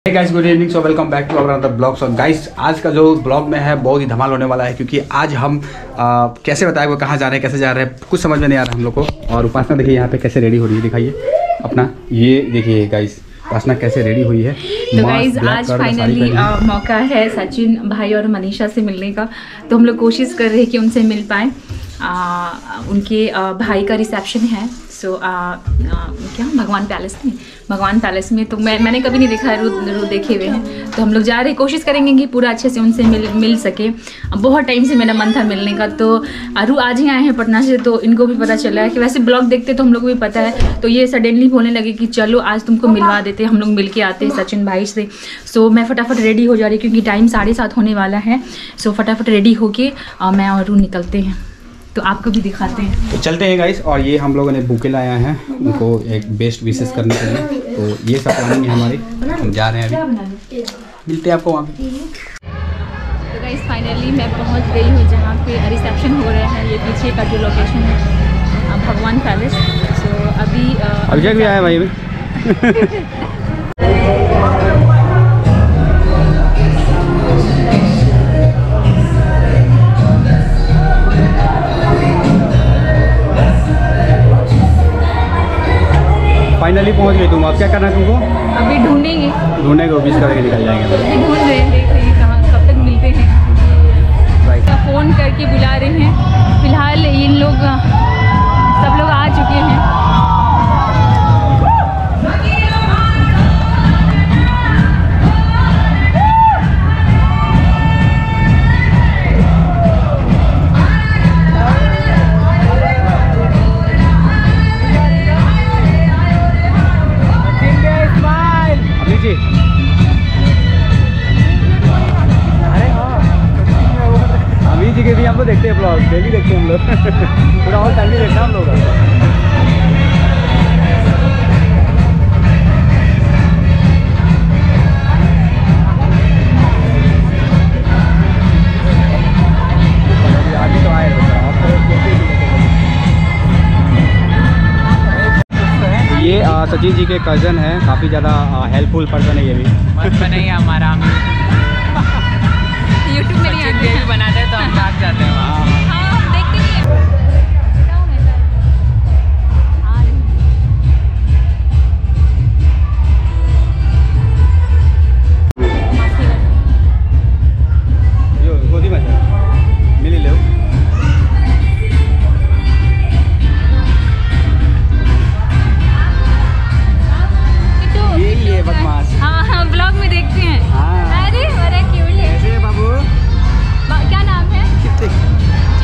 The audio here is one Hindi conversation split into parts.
Hey guys, good evening. So welcome back to our another blog. So guys, आज का जो ब्लॉग में है बहुत ही धमाल होने वाला है क्योंकि आज हम कैसे बताए वो कहाँ जा रहे हैं, कैसे जा रहे हैं, कुछ समझ में नहीं आ रहा हम लोग को. और उपासना देखिए यहाँ पे कैसे रेडी हो रही है, दिखाइए अपना. ये देखिए गाइस, उपासना कैसे रेडी हुई है. तो गाइज आज फाइनली मौका है सचिन भाई और मनीषा से मिलने का. तो हम लोग कोशिश कर रहे हैं कि उनसे मिल पाएँ. उनके भाई का रिसेप्शन है. सो क्या भगवान पैलेस में. तो मैंने कभी नहीं देखा है, रू देखे हुए हैं. तो हम लोग जा रहे हैं, कोशिश करेंगे कि पूरा अच्छे से उनसे मिल सके. बहुत टाइम से मेरा मन था मिलने का. तो रू आज ही आए हैं पटना से, तो इनको भी पता चला है कि वैसे ब्लॉग देखते तो हम लोग को भी पता है. तो ये सडनली बोलने लगे कि चलो आज तुमको मिलवा देते, हम लोग मिल के आते हैं सचिन भाई से. सो मैं फटाफट रेडी हो जा रही क्योंकि टाइम 7:30 होने वाला है. सो फटाफट रेडी होके मैं और रू निकलते हैं. तो आपको भी दिखाते हैं. तो चलते हैं गाइस. और ये हम लोगों ने बुके लाया है उनको एक बेस्ट विशेष करने के लिए. तो ये सब प्लानिंग है हमारी. हम जा रहे हैं अभी, मिलते हैं आपको वहाँ पे. तो गाइस फाइनली मैं पहुँच गई हूँ जहाँ पे रिसेप्शन हो रहा है. ये पीछे का जो लोकेशन है भगवान पैलेस. सो अभी अभिषेक भी आया भाई. फाइनली पहुंच गई तुम. अब क्या करना है तुमको? अभी ढूंढने को बीच करके निकल जाएंगे. ढूंढ रहे हैं, देख रहे हैं कहाँ कब तक मिलते हैं. फ़ोन करके बुला रहे हैं. फिलहाल इन लोग सब लोग आ चुके हैं. जी के भी हम लोग देखते हैं ब्लॉग, डेली देखते हैं हम लोग. पूरा और टाइम भी देखते हैं हम लोग. अभी तो आए ये सचिन जी के कज़न है. काफ़ी ज़्यादा हेल्पफुल पर्सन है ये भी. नहीं हमारा यूट्यूब में नहीं भी बनाते हैं तो हम भाग जाते हैं वहाँ. हाँ हम देखते नहीं हैं. यो गोदी में मिली ले. यही है बदमाश. हाँ ब्लॉग में देखते हैं. अरे बड़ा क्यूट है. कैसे है बाबू? क्या नाम है?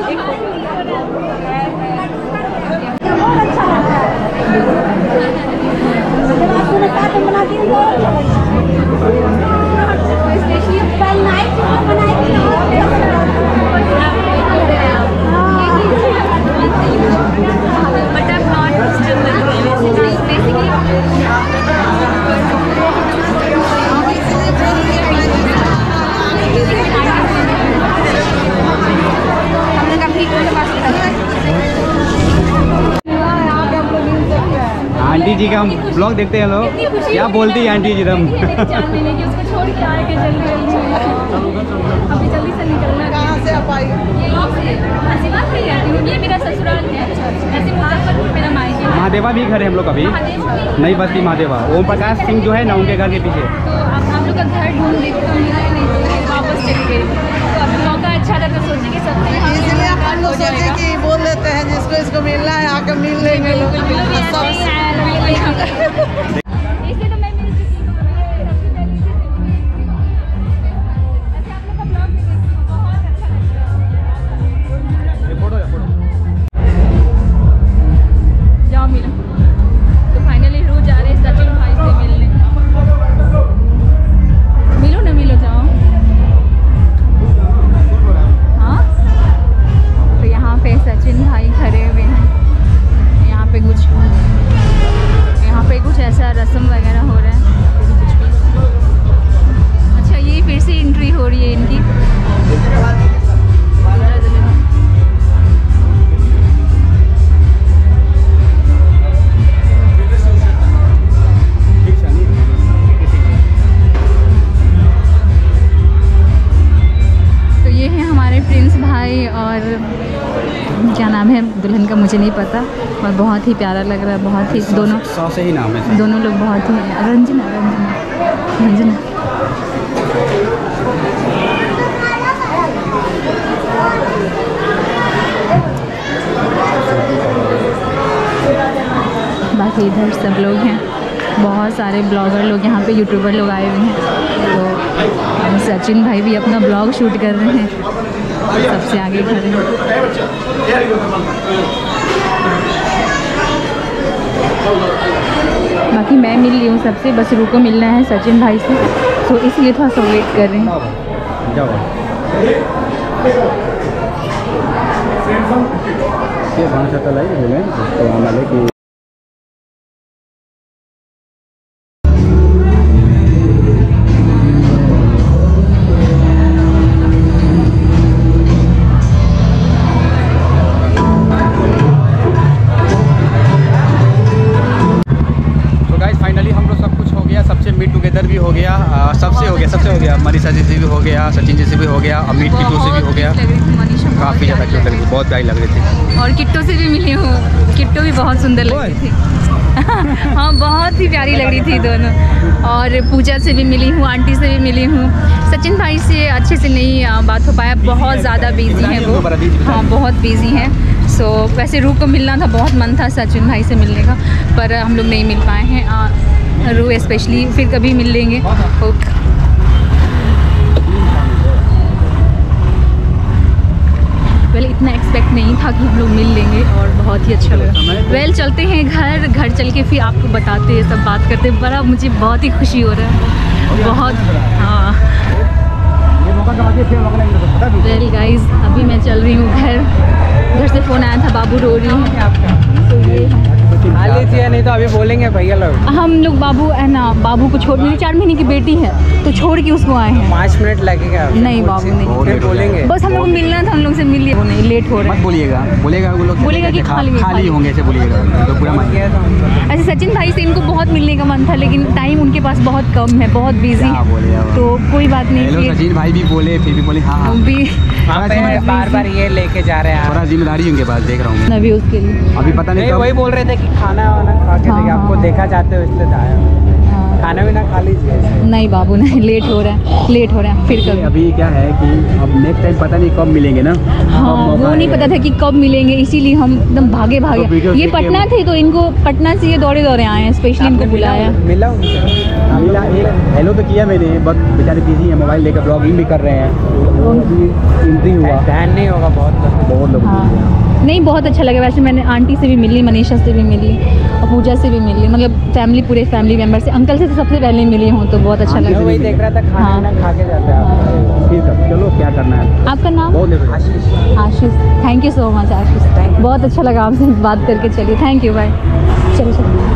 आंटी जी का हम ब्लॉग देखते हैं लोग, क्या बोलती है आंटी जी तुम? अभी जल्दी से निकलना। कहाँ से आप आई? ये मेरा ससुराल है, ऐसे मुजफ्फरपुर मेरा मायके है। महादेवा भी घर है हम लोग अभी नई बस्ती महादेवा, ओम प्रकाश सिंह जो है ना उनके घर के पीछे। तो अब हम लोग का घर ढूंढ देखते हैं, मिला नहीं तो वापस चले गए। तो अब मौका अच्छा था तो सोचे कि सबसे इसलिए हम लोग सोचे कि बोल देते हैं जिसको इसको मिलना है आकर मिल लेंगे लोग। क्या नाम है दुल्हन का मुझे नहीं पता, और बहुत ही प्यारा लग रहा है, बहुत ही दोनों से ही नाम है, दोनों लोग बहुत ही रंजना रंजना रंजना। बाकी इधर सब लोग हैं, बहुत सारे ब्लॉगर लोग यहाँ पे, यूट्यूबर लोग आए हुए हैं। तो सचिन भाई भी अपना ब्लॉग शूट कर रहे हैं, सबसे आगे खड़े हैं। बाकी मैं मिल रही हूँ सबसे, बस रुको मिलना है सचिन भाई से, तो इसलिए थोड़ा सा वेट कर रहे हैं। सबसे हो गया, मनीषा जी से भी हो गया, सचिन जी से भी हो गया, अमित किट्टू से भी हो गया। काफ़ी ज़्यादा क्यूट लग रही थी, बहुत प्यारी लग रही थी। और किट्टू से भी मिली हूँ, किट्टू भी बहुत सुंदर लग रही थी। हाँ बहुत ही प्यारी लग रही थी दोनों। और पूजा से भी मिली हूँ, आंटी से भी मिली हूँ। सचिन भाई से अच्छे से नहीं बात हो पाया, बहुत ज़्यादा बिजी हैं वो। हाँ बहुत बिजी हैं। सो वैसे रूह को मिलना था, बहुत मन था सचिन भाई से मिलने का, पर हम लोग नहीं मिल पाए हैं। रूह स्पेशली फिर कभी मिल लेंगे। पहले इतना एक्सपेक्ट नहीं था कि हम लोग मिल लेंगे, और बहुत ही अच्छा लगा। चलते हैं घर चल के फिर आपको बताते हैं, सब बात करते हैं। बड़ा मुझे बहुत ही खुशी हो रहा है, बहुत। हाँ गाइस, अभी मैं चल रही हूँ घर से फ़ोन आया था, बाबू रो रही है। तो ये नहीं तो अभी बोलेंगे भैया लोग। हम लोग बाबू है ना, बाबू को छोड़, मेरी 4 महीने की बेटी है तो छोड़ के उसको आए हैं। 5 मिनट लगेगा। नहीं बाबू नहीं, फिर बोलेंगे। बस हम लोग मिलना था, हम लोग से मिल लिया। वो नहीं, लेट हो रहा है। मत बोलिएगा वो लोग बोलेगा कि खाली होंगे, ऐसे बोलिएगा तो पूरा मन गया। ऐसे सचिन भाई से इनको बहुत मिलने का मन था, लेकिन टाइम उनके पास बहुत कम है, बहुत बिजी है, तो कोई बात नहीं। सचिन भाई भी बोले, फिर भी बोले हाँ बार ये लेके जा रहे हैं, थोड़ा जिम्मेदारी उनके पास, देख रहा हूँ अभी उसके लिए। अभी पता नहीं, वही बोल रहे थे कि खाना वाना खा के देंगे, आपको देखा चाहते हो इसलिए आया। खाना भी ना खा लीजिए। नहीं बाबू नहीं, लेट हो रहा है, फिर कभी। अभी क्या है कि अब नेक्स्ट टाइम पता नहीं कब मिलेंगे ना। हाँ वो नहीं पता था कि कब मिलेंगे, इसीलिए हम एकदम भागे ये पटना थे, तो इनको पटना से ये दौड़े आए हैं, स्पेशली इनको बुलाया। मिला हेलो तो किया मैंने, बस बेचारे बिजी हैं, मोबाइल लेकर ब्लॉगिंग भी कर रहे हैं। एंट्री हुआ, ध्यान नहीं होगा बहुत लोग। हाँ नहीं, बहुत अच्छा लगा। वैसे मैंने आंटी से भी मिली, मनीषा से भी मिली और पूजा से भी मिली, मतलब फैमिली, पूरे फैमिली मेम्बर से। अंकल से तो सबसे पहले मिली हूँ, तो बहुत अच्छा लगा। वही देख रहा था, खाना खा के जाते हैं। ठीक है, चलो क्या करना है। आपका नाम? Ashish. Ashish, thank you so much Ashish, बहुत अच्छा लगा आपसे बात करके। चलिए, थैंक यू, बाय। चलो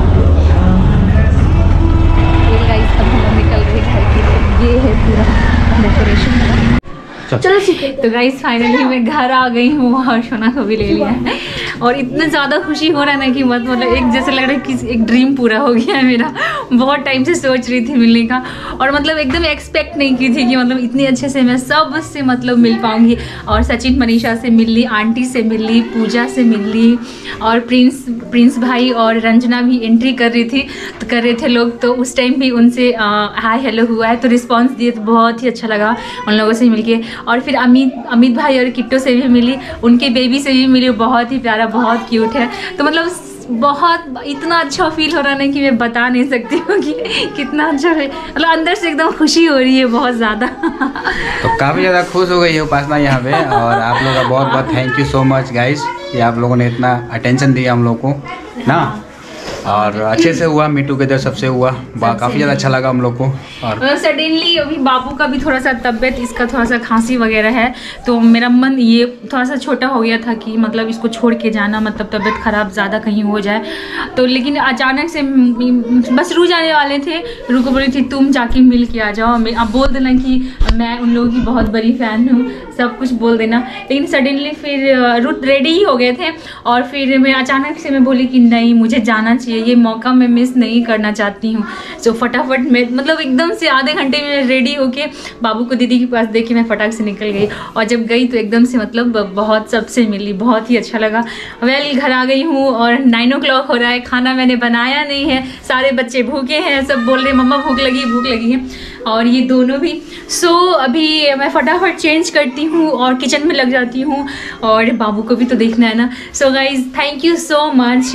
गाइस, अब हम निकल रहे घर की तरफ। ये है पूरा डेकोरेशन। चलो तो गाइस फाइनली मैं घर आ गई हूँ और सोना को भी ले लिया है और इतना ज़्यादा खुशी हो रहा है ना कि मतलब एक जैसे लग रहा है कि एक ड्रीम पूरा हो गया है मेरा। बहुत टाइम से सोच रही थी मिलने का और मतलब एकदम एक्सपेक्ट नहीं की थी कि मतलब इतने अच्छे से मैं सबसे मतलब मिल पाऊँगी। और सचिन मनीषा से मिल ली, आंटी से मिल ली, पूजा से मिल ली और प्रिंस भाई और रंजना भी एंट्री कर रहे थे लोग, तो उस टाइम भी उनसे हाय हेलो हुआ है, तो रिस्पॉन्स दिए, तो बहुत ही अच्छा लगा उन लोगों से मिलके। और फिर अमित भाई और किट्टो से भी मिली, उनके बेबी से भी मिली, बहुत ही प्यारा, बहुत क्यूट है। तो मतलब बहुत इतना अच्छा फील हो रहा है कि मैं बता नहीं सकती हूँ कि कितना अच्छा है, मतलब अंदर से एकदम खुशी हो रही है बहुत ज़्यादा। तो काफ़ी ज़्यादा खुश हो गई है उपासना यहाँ पे, और आप लोगों का बहुत बहुत thank you so much guys कि आप लोगों ने इतना अटेंशन दिया हम लोग को ना, और अच्छे से हुआ, मीट टुगेदर सबसे हुआ, काफ़ी ज़्यादा अच्छा लगा हम लोग को। और सडनली अभी बाबू का भी थोड़ा सा तबीयत, इसका थोड़ा सा खांसी वगैरह है, तो मेरा मन ये थोड़ा सा छोटा हो गया था कि मतलब इसको छोड़ के जाना, मतलब तबीयत ख़राब ज़्यादा कहीं हो जाए। तो लेकिन अचानक से बस रू जाने वाले थे, रू को बोली थी तुम जाके मिल के आ जाओ, अब बोल देना कि मैं उन लोगों की बहुत बड़ी फ़ैन हूँ, सब कुछ बोल देना। लेकिन सडनली फिर रूट रेडी ही हो गए थे और फिर मैं अचानक से मैं बोली कि नहीं, मुझे जाना चाहिए, ये मौका मैं मिस नहीं करना चाहती हूँ। सो फटाफट मैं मतलब एकदम से आधे घंटे में रेडी होके बाबू को दीदी के पास दे के मैं फटाक से निकल गई, और जब गई तो एकदम से मतलब बहुत सबसे मिली, बहुत ही अच्छा लगा। वेल घर आ गई हूँ और 9 o'clock हो रहा है, खाना मैंने बनाया नहीं है, सारे बच्चे भूखे हैं, सब बोल रहे मम्मा भूख लगी है, और ये दोनों भी। सो अभी मैं फटाफट चेंज करती हूँ और किचन में लग जाती हूँ, और बाबू को भी तो देखना है ना। So guys thank you so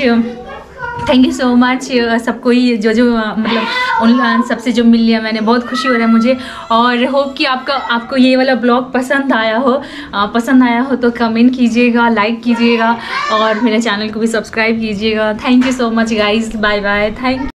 much सबको ही जो मतलब उन सबसे जो मिल लिया मैंने, बहुत खुशी हो रहा है मुझे। और होप कि आपको ये वाला ब्लॉग पसंद आया हो तो कमेंट कीजिएगा, लाइक कीजिएगा और मेरे चैनल को भी सब्सक्राइब कीजिएगा। Thank you so much guys, bye bye, thank